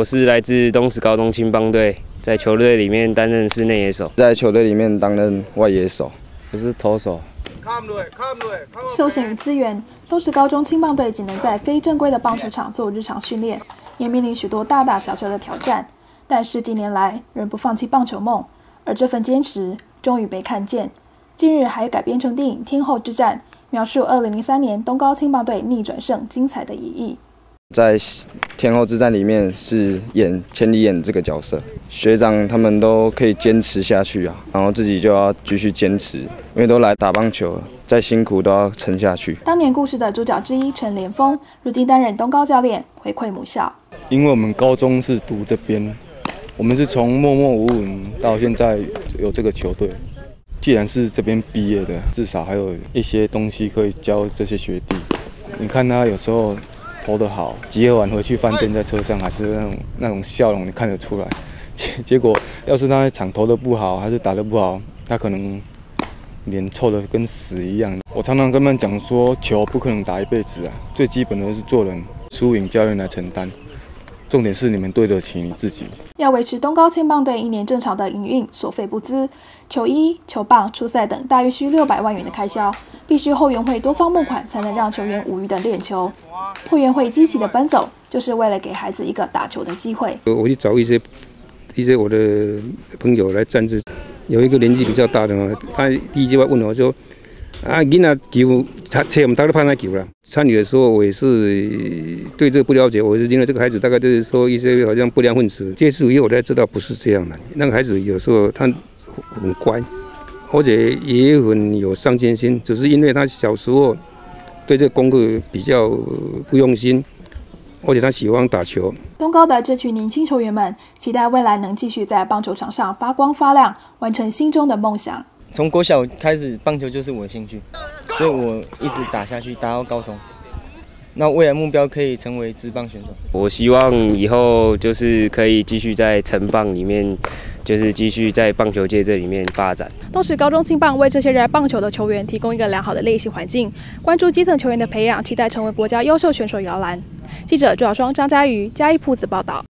我是来自东石高中青棒队，在球队里面担任是内野手， 在球队里面担任外野手， 我是投手。 休闲与资源，东石高中青棒队仅能在非正规的棒球场做日常训练，也面临许多大大小小的挑战。但10几年来仍不放弃棒球梦，而这份坚持终于被看见。近日还改编成电影《天后之战》，描述2003年东高青棒队逆转胜精彩的一役。 在天后之战里面是演千里眼这个角色，学长他们都可以坚持下去啊，然后自己就要继续坚持，因为都来打棒球了，再辛苦都要撑下去。 当年故事的主角之一陈连峰，如今担任东高教练，回馈母校。 因为我们高中是读这边，我们是从默默无闻到现在有这个球队。既然是这边毕业的，至少还有一些东西可以教这些学弟。你看他有时候投得好，集合完回去饭店，在车上还是那种笑容，你看得出来。结果要是他那场投得不好，还是打得不好，他可能脸臭得跟屎一样。我常常跟他们讲说，球不可能打一辈子啊，最基本的是做人，输赢教练来承担。重点是你们对得起你自己。 要维持东高青棒队1年正常的营运，所费不赀，球衣、球棒、出赛等大约需600万元的开销，必须后援会多方募款，才能让球员无虞的练球。后援会积极的奔走，就是为了给孩子一个打球的机会。 我去找一些我的朋友来赞助，有一个年纪比较大的嘛，他第一句话问我说：“啊，囡仔球，车我们大概判他球了。”参与的时候，我也是对这个不了解，我是因为这个孩子大概就是说一些好像不良分子，接触以后我才知道不是这样的。那个孩子有时候他很乖，而且也很有上进心，只是因为他小时候对这个功课比较不用心，而且他喜欢打球。 东高的这群年轻球员们，期待未来能继续在棒球场上发光发亮，完成心中的梦想。 从国小开始，棒球就是我的兴趣，所以我一直打下去，打到高中。那未来目标可以成为职棒选手。 我希望以后就是可以继续在城棒里面，就是继续在棒球界这里面发展。 东石高中青棒为这些热爱棒球的球员提供一个良好的练习环境，关注基层球员的培养，期待成为国家优秀选手摇篮。记者朱小双、张嘉瑜，嘉义朴子报道。